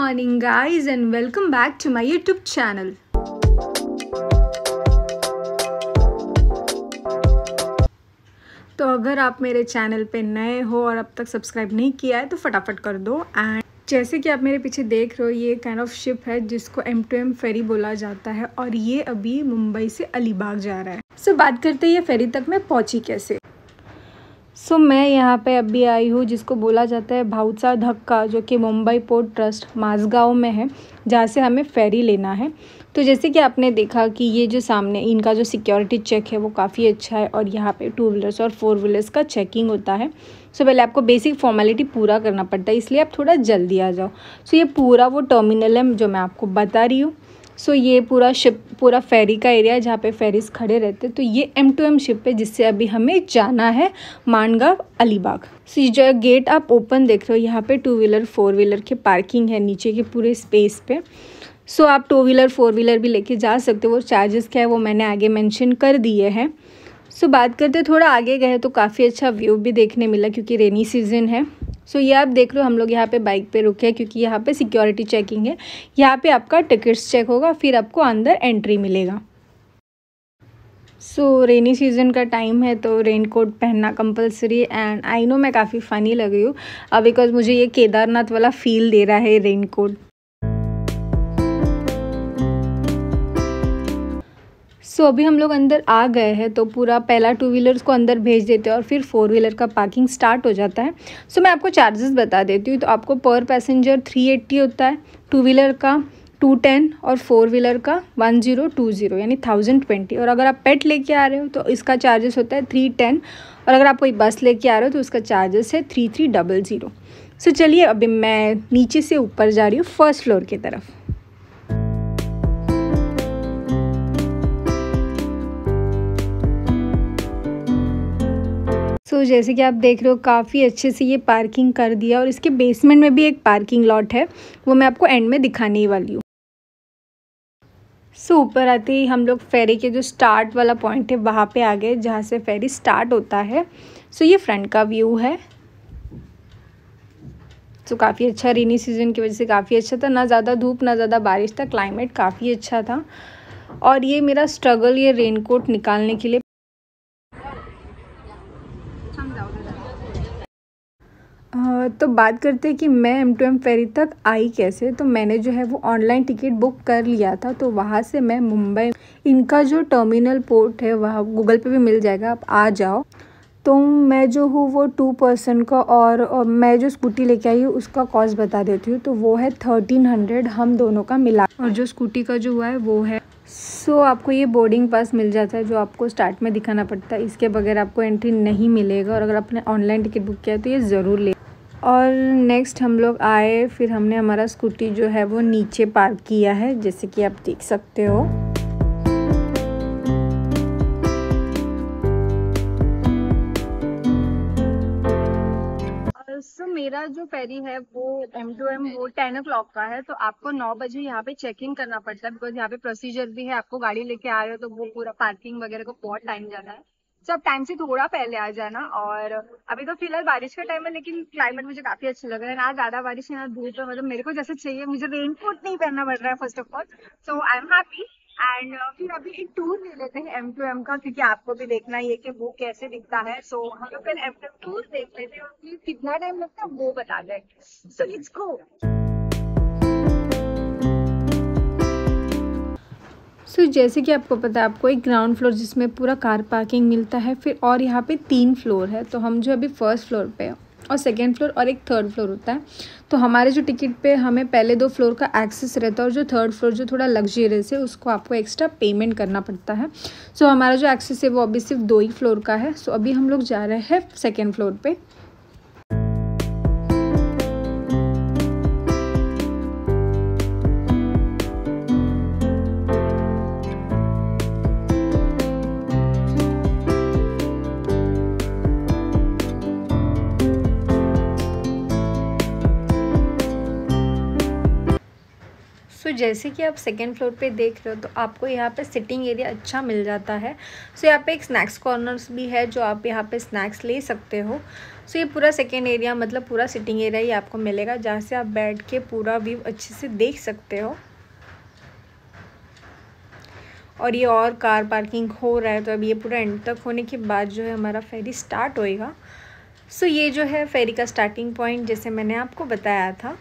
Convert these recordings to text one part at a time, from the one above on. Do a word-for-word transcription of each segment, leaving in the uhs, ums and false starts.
morning guys and welcome back to my YouTube channel. तो अगर आप मेरे चैनल पे नए हो और अब तक सब्सक्राइब नहीं किया है तो फटाफट कर दो। एंड जैसे कि आप मेरे पीछे देख रहे हो, ये काइंड ऑफ शिप है जिसको एम टू एम फेरी बोला जाता है और ये अभी मुंबई से अलीबाग जा रहा है। सो so, बात करते हैं ये फेरी तक मैं पहुंची कैसे। सो so, मैं यहाँ पे अभी आई हूँ जिसको बोला जाता है भाऊचा धक्का, जो कि मुंबई पोर्ट ट्रस्ट माझगांव में है, जहाँ से हमें फेरी लेना है। तो जैसे कि आपने देखा कि ये जो सामने इनका जो सिक्योरिटी चेक है वो काफ़ी अच्छा है और यहाँ पे टू व्हीलर्स और फोर व्हीलर्स का चेकिंग होता है। सो so, पहले आपको बेसिक फॉर्मेलिटी पूरा करना पड़ता है, इसलिए आप थोड़ा जल्दी आ जाओ। सो so, ये पूरा वो टर्मिनल है जो मैं आपको बता रही हूँ। सो so, ये पूरा शिप पूरा फेरी का एरिया है जहाँ पे फेरीज खड़े रहते हैं। तो ये एम टू एम शिप है जिससे अभी हमें जाना है मानगांव अलीबाग। सो so, जो गेट आप ओपन देख रहे हो, यहाँ पे टू व्हीलर फोर व्हीलर के पार्किंग है नीचे के पूरे स्पेस पे। सो so, आप टू व्हीलर फोर व्हीलर भी लेके जा सकते हो। वो चार्जेस क्या है वो मैंने आगे मेंशन कर दिए हैं। सो so, बात करते थोड़ा आगे गए तो काफ़ी अच्छा व्यू भी देखने मिला क्योंकि रेनी सीजन है। सो so, ये आप देख रहे हो, हम लोग यहाँ पे बाइक पे रुके हैं क्योंकि यहाँ पे सिक्योरिटी चेकिंग है। यहाँ पे आपका टिकट्स चेक होगा, फिर आपको अंदर एंट्री मिलेगा। सो रेनी सीजन का टाइम है तो रेन कोट पहनना कंपलसरी। एंड आई नो मैं काफ़ी फ़नी लग रही हूँ अब बिकॉज मुझे ये केदारनाथ वाला फील दे रहा है रेन कोट। सो so, अभी हम लोग अंदर आ गए हैं तो पूरा पहला टू व्हीलर्स को अंदर भेज देते हैं और फिर फोर व्हीलर का पार्किंग स्टार्ट हो जाता है। सो so, मैं आपको चार्जेस बता देती हूँ। तो आपको पर पैसेंजर थ्री एट्टी होता है, टू व्हीलर का टू टेन और फोर व्हीलर का वन ज़ीरो टू ज़ीरो यानी थाउजेंड ट्वेंटी। और अगर आप पेट लेके आ रहे हो तो इसका चार्जेस होता है थ्री टेन और अगर आप कोई बस लेके आ रहे हो तो उसका चार्जेस है three three double zero. So चलिए अभी मैं नीचे से ऊपर जा रही हूँ फर्स्ट फ्लोर की तरफ। सो so, जैसे कि आप देख रहे हो काफ़ी अच्छे से ये पार्किंग कर दिया और इसके बेसमेंट में भी एक पार्किंग लॉट है, वो मैं आपको एंड में दिखाने ही वाली हूँ। सो so, ऊपर आते ही हम लोग फेरी के जो स्टार्ट वाला पॉइंट है वहाँ पे आ गए जहाँ से फेरी स्टार्ट होता है। सो so, ये फ्रंट का व्यू है। सो so, काफ़ी अच्छा, रेनी सीजन की वजह से काफ़ी अच्छा था, ना ज़्यादा धूप ना ज़्यादा बारिश था, क्लाइमेट काफ़ी अच्छा था। और ये मेरा स्ट्रगल ये रेनकोट निकालने के लिए। Uh, तो बात करते हैं कि मैं एम टू एम फेरी तक आई कैसे। तो मैंने जो है वो ऑनलाइन टिकट बुक कर लिया था, तो वहाँ से मैं मुंबई, इनका जो टर्मिनल पोर्ट है वहाँ गूगल पे भी मिल जाएगा, आप आ जाओ। तो मैं जो हूँ वो टू पर्सन का और, और मैं जो स्कूटी लेके आई हूँ उसका कॉस्ट बता देती हूँ। तो वो है थर्टीन हंड्रेड हम दोनों का मिला, और जो स्कूटी का जो हुआ है वो है। सो so, आपको ये बोर्डिंग पास मिल जाता है जो आपको स्टार्ट में दिखाना पड़ता है, इसके बगैर आपको एंट्री नहीं मिलेगा। और अगर आपने ऑनलाइन टिकट बुक किया है तो ये ज़रूर ले। और नेक्स्ट हम लोग आए, फिर हमने हमारा स्कूटी जो है वो नीचे पार्क किया है जैसे कि आप देख सकते हो। सो so, मेरा जो फेरी है वो एम टू एम वो टेन ओ क्लॉक का है, तो आपको नौ बजे यहाँ पे चेक इन करना पड़ता है बिकॉज यहाँ पे प्रोसीजर भी है। आपको गाड़ी लेके आ रहे हो तो वो पूरा पार्किंग वगैरह को बहुत टाइम जाता है। सो आप टाइम से थोड़ा पहले आ जाना। और अभी तो फिलहाल बारिश का टाइम है लेकिन क्लाइमेट मुझे काफी अच्छा लग रहा है, ना ज्यादा बारिश है ना धूप है, मतलब मेरे को जैसे चाहिए। मुझे रेनकोट नहीं पहनना पड़ रहा है first of all, so I am happy. And फिर अभी एक टूर ले लेते हैं एम टू एम का, क्योंकि आपको भी देखना ही है कि वो कैसे दिखता है। सो so, हम लोग फिर एम टू एम टूर देख लेते हैं और फिर कितना टाइम लगता है वो बता दें। So let's go. So so, जैसे कि आपको पता है आपको एक ग्राउंड फ्लोर जिसमें पूरा कार पार्किंग मिलता है, फिर और यहाँ पे तीन फ्लोर है। तो हम जो अभी फर्स्ट फ्लोर पे है और सेकेंड फ्लोर और एक थर्ड फ्लोर होता है। तो हमारे जो टिकट पे हमें पहले दो फ्लोर का एक्सेस रहता है और जो थर्ड फ्लोर जो थोड़ा लग्जरियस है उसको आपको एक्स्ट्रा पेमेंट करना पड़ता है। सो so, हमारा जो एक्सेस है वो अभी सिर्फ दो ही फ्लोर का है। सो so, अभी हम लोग जा रहे हैं सेकेंड फ्लोर पे। जैसे कि आप सेकेंड फ्लोर पे देख रहे हो तो आपको यहाँ पे सिटिंग एरिया अच्छा मिल जाता है। सो यहाँ पे एक स्नैक्स कॉर्नर्स भी है जो आप यहाँ पे स्नैक्स ले सकते हो। सो ये पूरा सेकेंड एरिया मतलब पूरा सिटिंग एरिया ही आपको मिलेगा जहाँ से आप बैठ के पूरा व्यू अच्छे से देख सकते हो। और ये और कार पार्किंग हो रहा है, तो अब ये पूरा एंड तक होने के बाद जो है हमारा फेरी स्टार्ट होएगा। सो ये जो है फेरी का स्टार्टिंग पॉइंट जैसे मैंने आपको बताया था।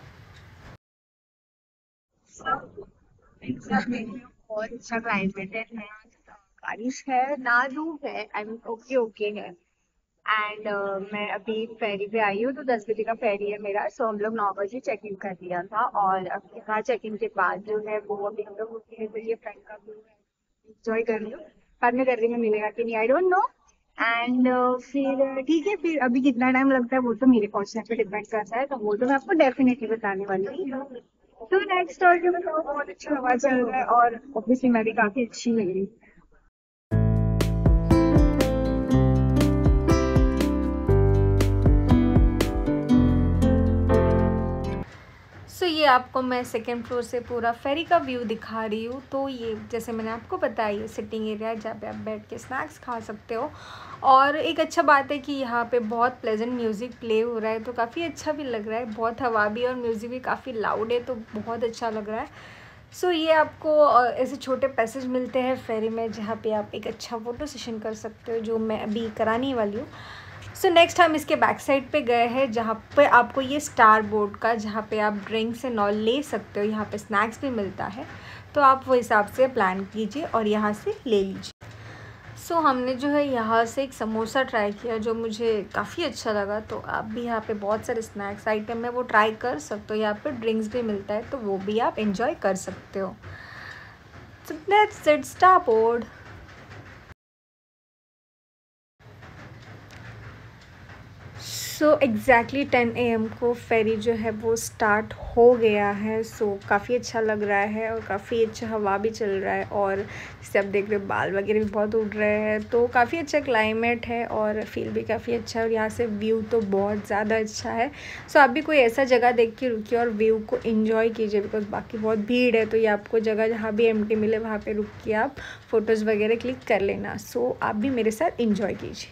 बहुत अच्छा क्लाइमेट है, बारिश है ना, धूप है, आई मीन ओके ओके है। एंड मैं अभी फेरी पे आई हूँ, तो दस बजे का फेरी है मेरा। सो हम लोग नौ बजे चेक इन कर लिया था, और अब यहाँ चेक इन के बाद जो है वो अभी हम लोग रुके हैं, तो ये फ्रेंड का व्यू है, इंजॉय कर रही हूँ। बाद में गर्मी में मिलेगा कि नहीं आई डोंट नो। एंड फिर ठीक है, फिर अभी कितना टाइम लगता है वो तो मेरे पहुंचने पे डिपेंड करता है, तो वो तो मैं आपको डेफिनेटली बताने वाली हूँ। तो नेक्स्ट और जो बताओ, बहुत अच्छा हवा चल रहा है और ऑब्वियसली मैं भी काफी अच्छी लग रही हूँ। सो so, ये आपको मैं सेकेंड फ्लोर से पूरा फेरी का व्यू दिखा रही हूँ। तो ये जैसे मैंने आपको बताया ये सिटिंग एरिया है जहाँ पे आप बैठ के स्नैक्स खा सकते हो। और एक अच्छा बात है कि यहाँ पे बहुत प्लेजेंट म्यूज़िक प्ले हो रहा है, तो काफ़ी अच्छा भी लग रहा है। बहुत हवा भी और म्यूज़िक भी काफ़ी लाउड है, तो बहुत अच्छा लग रहा है। सो so, ये आपको ऐसे छोटे पैसेज मिलते हैं फेरी में जहाँ पे आप एक अच्छा फ़ोटो सेशन कर सकते हो, जो मैं अभी कराने वाली हूँ। सो नेक्स्ट हम इसके बैक साइड पे गए हैं जहाँ पे आपको ये स्टार बोर्ड का, जहाँ पे आप ड्रिंक्स एंड ऑल ले सकते हो। यहाँ पे स्नैक्स भी मिलता है, तो आप वो हिसाब से प्लान कीजिए और यहाँ से ले लीजिए। सो so, हमने जो है यहाँ से एक समोसा ट्राई किया जो मुझे काफ़ी अच्छा लगा। तो आप भी यहाँ पे बहुत सारे स्नैक्स आइटम है वो ट्राई कर सकते हो। यहाँ पे ड्रिंक्स भी मिलता है, तो वो भी आप इंजॉय कर सकते हो। So that's it, star board. So exactly ten A M को फेरी जो है वो स्टार्ट हो गया है। सो so, काफ़ी अच्छा लग रहा है और काफ़ी अच्छा हवा भी चल रहा है, और जैसे आप देख रहे हो बाल वगैरह भी बहुत उड़ रहे हैं, तो काफ़ी अच्छा क्लाइमेट है और फील भी काफ़ी अच्छा है। और यहाँ से व्यू तो बहुत ज़्यादा अच्छा है। सो so, आप भी कोई ऐसा जगह देख के रुकिए और व्यू को इन्जॉय कीजिए, बिकॉज बाकी बहुत भीड़ है। तो ये आपको जगह जहाँ भी एम्प्टी मिले वहाँ पर रुक के आप फ़ोटोज़ वगैरह क्लिक कर लेना। सो so, आप भी मेरे साथ इन्जॉय कीजिए।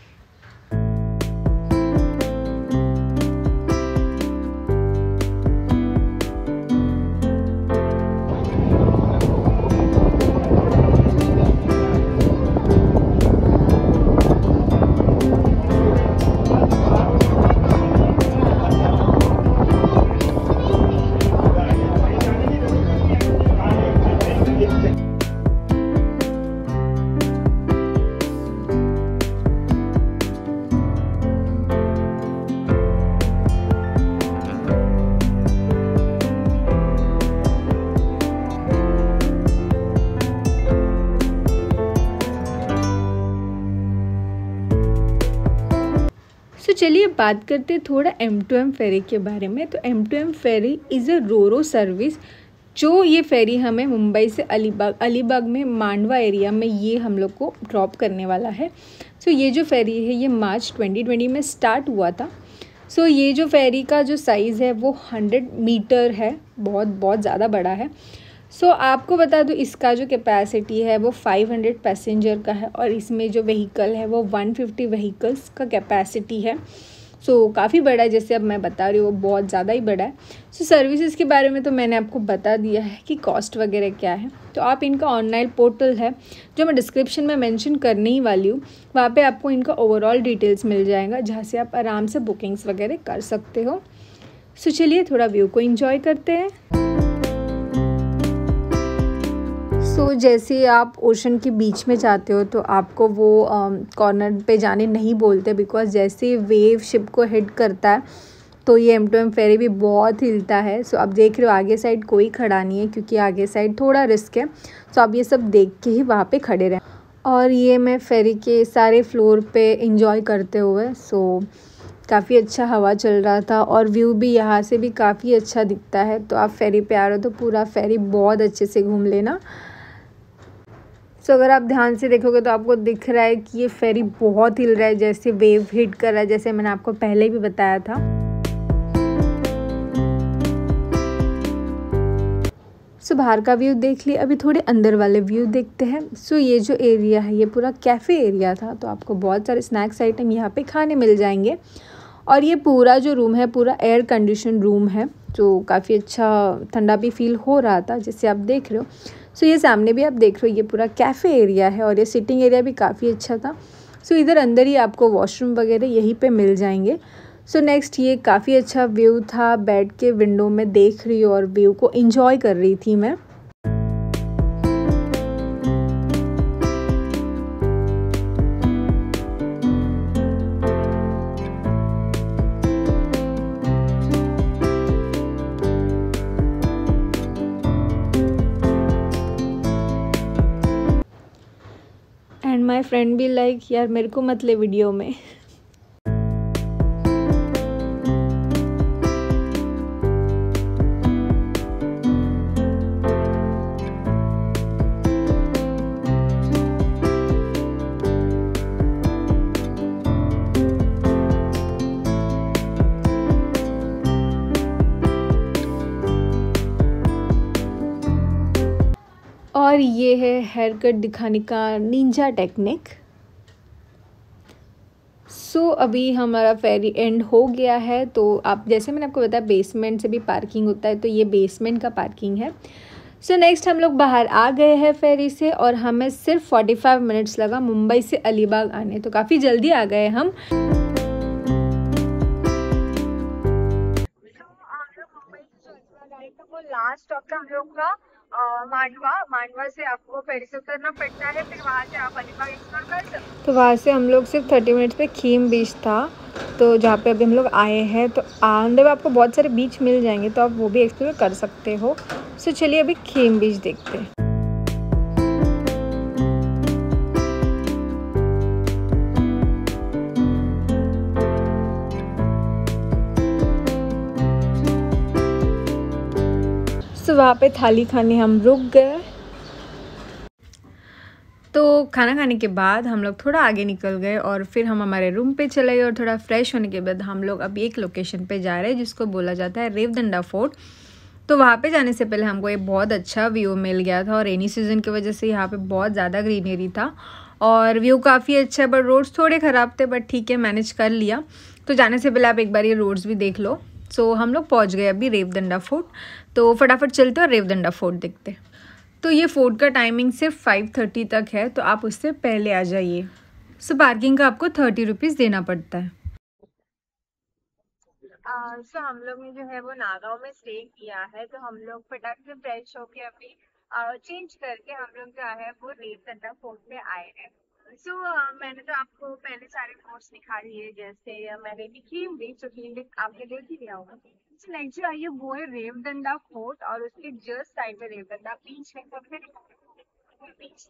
तो चलिए बात करते हैं थोड़ा एम टू एम फेरी के बारे में। तो M to M ferry is a roro service, जो ये फेरी हमें मुंबई से अलीबाग अलीबाग में मांडवा एरिया में ये हम लोग को ड्रॉप करने वाला है। सो ये जो फेरी है ये मार्च ट्वेंटी ट्वेंटी में स्टार्ट हुआ था। सो ये जो फेरी का जो साइज़ है वो हंड्रेड मीटर है, बहुत बहुत ज़्यादा बड़ा है। सो so, आपको बता दूँ इसका जो कैपेसिटी है वो फाइव हंड्रेड पैसेंजर का है, और इसमें जो व्हीकल है वो वन फिफ्टी व्हीकल्स का कैपेसिटी है। सो so, काफ़ी बड़ा है, जैसे अब मैं बता रही हूँ वो बहुत ज़्यादा ही बड़ा है। सो so, सर्विसेज के बारे में तो मैंने आपको बता दिया है कि कॉस्ट वगैरह क्या है। तो आप इनका ऑनलाइन पोर्टल है जो मैं डिस्क्रिप्शन में मेंशन करने ही वाली हूँ, वहाँ पे आपको इनका ओवरऑल डिटेल्स मिल जाएगा, जहाँ से आप आराम से बुकिंग्स वगैरह कर सकते हो। सो so, चलिए थोड़ा व्यू को इन्जॉय करते हैं। सो so, जैसे आप ओशन के बीच में जाते हो तो आपको वो कॉर्नर um, पे जाने नहीं बोलते, बिकॉज जैसे वेव शिप को हिट करता है तो ये एम टू एम फेरी भी बहुत हिलता है। सो so, आप देख रहे हो आगे साइड कोई खड़ा नहीं है, क्योंकि आगे साइड थोड़ा रिस्क है। सो so, आप ये सब देख के ही वहाँ पे खड़े रहें। और ये मैं फेरी के सारे फ्लोर पे इंजॉय करते हुए, सो so, काफ़ी अच्छा हवा चल रहा था और व्यू भी यहाँ से भी काफ़ी अच्छा दिखता है। तो आप फेरी पे आ रहे हो तो पूरा फेरी बहुत अच्छे से घूम लेना। सो so, अगर आप ध्यान से देखोगे तो आपको दिख रहा है कि ये फेरी बहुत हिल रहा है, जैसे वेव हिट कर रहा है, जैसे मैंने आपको पहले भी बताया था। सो बाहर का व्यू देख लिया, अभी थोड़े अंदर वाले व्यू देखते हैं। सो ये जो एरिया है ये पूरा कैफ़े एरिया था, तो आपको बहुत सारे स्नैक्स आइटम यहाँ पे खाने मिल जाएंगे। और ये पूरा जो रूम है पूरा एयर कंडीशन रूम है, जो काफ़ी अच्छा ठंडा भी फील हो रहा था जैसे आप देख रहे हो। सो ये सामने भी आप देख रहे हो ये पूरा कैफ़े एरिया है और ये सिटिंग एरिया भी काफ़ी अच्छा था। सो इधर अंदर ही आपको वॉशरूम वगैरह यहीं पे मिल जाएंगे। सो नेक्स्ट ये काफ़ी अच्छा व्यू था, बैठ के विंडो में देख रही हूँ और व्यू को एंजॉय कर रही थी मैं। एंड माई फ्रेंड भी लाइक यार मेरे को मत ले वीडियो में। और ये है हेयर कट दिखाने का निंजा टेक्निक। सो so, अभी हमारा फेरी एंड हो गया है। तो आप जैसे मैंने आपको बताया बेसमेंट से भी पार्किंग होता है, तो ये बेसमेंट का पार्किंग है। सो so, नेक्स्ट हम लोग बाहर आ गए हैं फेरी से और हमें सिर्फ पैंतालीस मिनट्स लगा मुंबई से अलीबाग आने, तो काफ़ी जल्दी आ गए हम। लास्ट स्टॉप था हम लोग का मांडवा। मांडवा से आपको फेरी से उतरना पड़ता है, फिर वहाँ से आप अलीबाग एक्सप्लोर कर सकते हो। तो वहाँ से हम लोग सिर्फ थर्टी मिनट्स पे खीम बीच था, तो जहाँ पे अभी हम लोग आए हैं। तो अंदर आपको बहुत सारे बीच मिल जाएंगे, तो आप वो भी एक्सप्लोर कर सकते हो। सो चलिए अभी खीम बीच देखते हैं। तो वहाँ पे थाली खाने हम रुक गए। तो खाना खाने के बाद हम लोग थोड़ा आगे निकल गए और फिर हम हमारे रूम पे चले गए और थोड़ा फ्रेश होने के बाद हम लोग अभी एक लोकेशन पे जा रहे हैं जिसको बोला जाता है रेवदंडा फोर्ट। तो वहाँ पे जाने से पहले हमको एक बहुत अच्छा व्यू मिल गया था और रेनी सीज़न की वजह से यहाँ पे बहुत ज़्यादा ग्रीनरी था और व्यू काफ़ी अच्छा है। बट रोड्स थोड़े ख़राब थे, बट ठीक है मैनेज कर लिया। तो जाने से पहले आप एक बार ये रोड्स भी देख लो। सो so, हम लोग पहुँच गए अभी रेवदंडा फोर्ट, तो फटाफट चलते और रेवदंडा फोर्ट देखते। तो ये फोर्ट का टाइमिंग सिर्फ फाइव थर्टी तक है, तो आप उससे पहले आ जाइए। सो so, पार्किंग का आपको थर्टी रुपीज़ देना पड़ता है। सो uh, so हम लोग ने जो है वो नागांव में स्टे किया है, तो हम लोग फटाक से फ्रेश होके अभी चेंज uh, करके हम लोग जो है वो रेवदंडा फोर्ट पे आए हैं। सो so, uh, मैंने तो आपको पहले सारे फोर्ट्स दिखा दिए, जैसे uh, मैंने खीम बीच, जो खीम बीच आपने देख ही लिया होगा। नेक्स्ट जो आइए वो है रेवदंडा फोर्ट और उसके जस्ट साइड में रेवदंडा बीच है। तो फिर बीच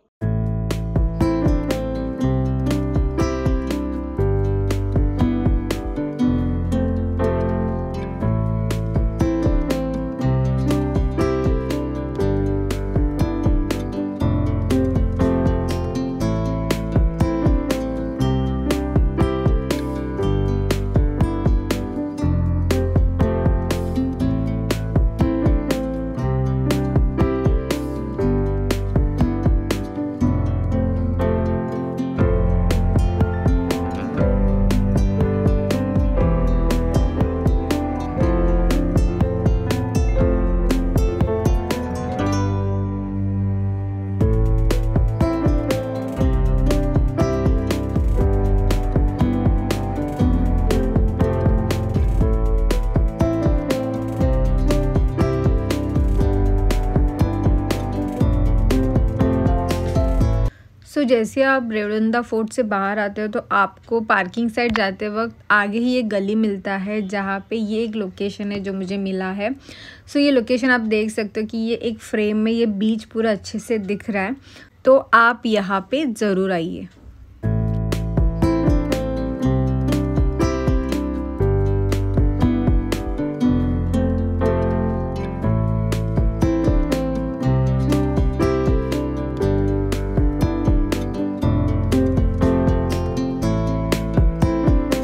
सो so, जैसे आप रेवदंडा फोर्ट से बाहर आते हो तो आपको पार्किंग साइड जाते वक्त आगे ही एक गली मिलता है जहाँ पे ये एक लोकेशन है जो मुझे मिला है। सो so, ये लोकेशन आप देख सकते हो कि ये एक फ्रेम में ये बीच पूरा अच्छे से दिख रहा है, तो आप यहाँ पे ज़रूर आइए।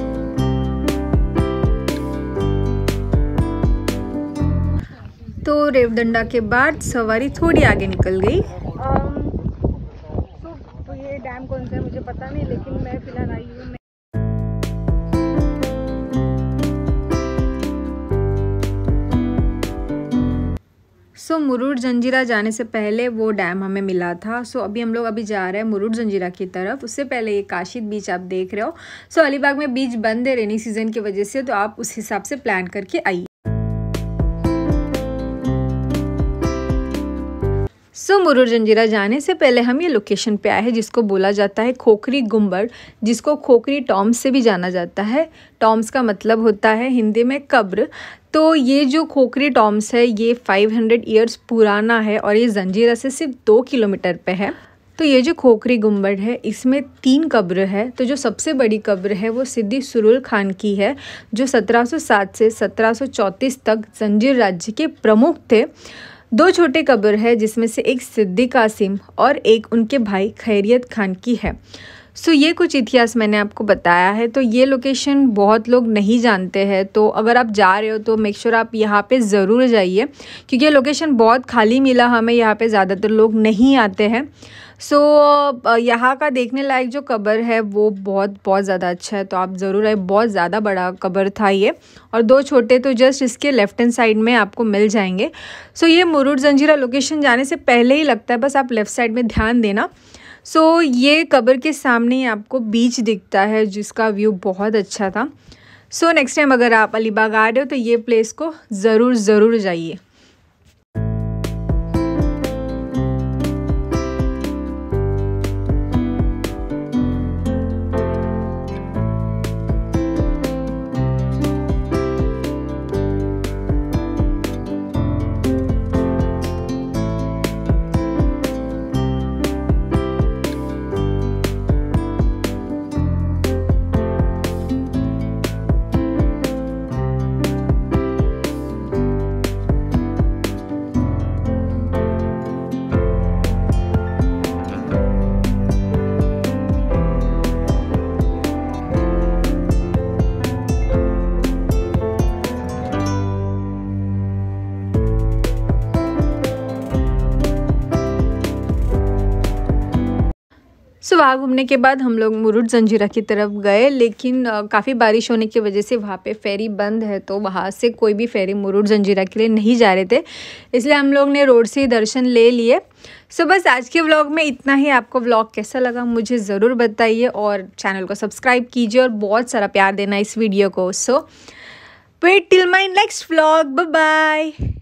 तो रेवदंडा के बाद सवारी थोड़ी आगे निकल गई। um, so, तो ये डैम कौन सा है मुझे पता नहीं, लेकिन मैं फिलहाल आई हूँ। सो so, मुरुड जंजीरा जाने से पहले वो डैम हमें मिला था। सो so, अभी हम लोग अभी जा रहे हैं मुरुड जंजीरा की तरफ। उससे पहले ये काशिद बीच आप देख रहे हो। सो so, अलीबाग में बीच बंद है रेनी सीजन की वजह से, तो आप उस हिसाब से प्लान करके आइए। सो so, मुरुड जंजीरा जाने से पहले हम ये लोकेशन पे आए हैं जिसको बोला जाता है खोखरी गुम्बद, जिसको खोखरी टॉम्स से भी जाना जाता है। टॉम्स का मतलब होता है हिंदी में कब्र। तो ये जो खोखरी टॉम्स है ये पाँच सौ इयर्स पुराना है और ये जंजीरा से सिर्फ दो किलोमीटर पे है। तो ये जो खोखरी गुम्बद है इसमें तीन कब्र है। तो जो सबसे बड़ी कब्र है वो सिद्दी सुरुल खान की है, जो सत्रह सौ सात से सत्रह सौ चौंतीस तक जंजीर राज्य के प्रमुख थे। दो छोटे कब्र है जिसमें से एक सिद्दी कासिम और एक उनके भाई खैरियत खान की है। सो so, ये कुछ इतिहास मैंने आपको बताया है। तो ये लोकेशन बहुत लोग नहीं जानते हैं, तो अगर आप जा रहे हो तो मेक श्योर आप यहाँ पे ज़रूर जाइए, क्योंकि ये लोकेशन बहुत खाली मिला हमें। यहाँ पे ज़्यादातर लोग नहीं आते हैं। सो so, यहाँ का देखने लायक जो कब्र है वो बहुत बहुत ज़्यादा अच्छा है, तो आप ज़रूर आए। बहुत ज़्यादा बड़ा कब्र था ये, और दो छोटे तो जस्ट इसके लेफ्ट हैंड साइड में आपको मिल जाएंगे। सो so, ये मुरुड जंजीरा लोकेशन जाने से पहले ही लगता है, बस आप लेफ़्ट साइड में ध्यान देना। सो so, ये कब्र के सामने ही आपको बीच दिखता है जिसका व्यू बहुत अच्छा था। सो नेक्स्ट टाइम अगर आप अलीबाग आ रहे हो तो ये प्लेस को ज़रूर ज़रूर जाइए। सो वहाँ घूमने के बाद हम लोग मुरुड जंजीरा की तरफ गए, लेकिन काफ़ी बारिश होने की वजह से वहाँ पे फेरी बंद है, तो वहाँ से कोई भी फेरी मुरुड जंजीरा के लिए नहीं जा रहे थे, इसलिए हम लोग ने रोड से ही दर्शन ले लिए। सो बस आज के व्लॉग में इतना ही। आपको व्लॉग कैसा लगा मुझे ज़रूर बताइए, और चैनल को सब्सक्राइब कीजिए और बहुत सारा प्यार देना इस वीडियो को। So wait till my next vlog. Bye bye.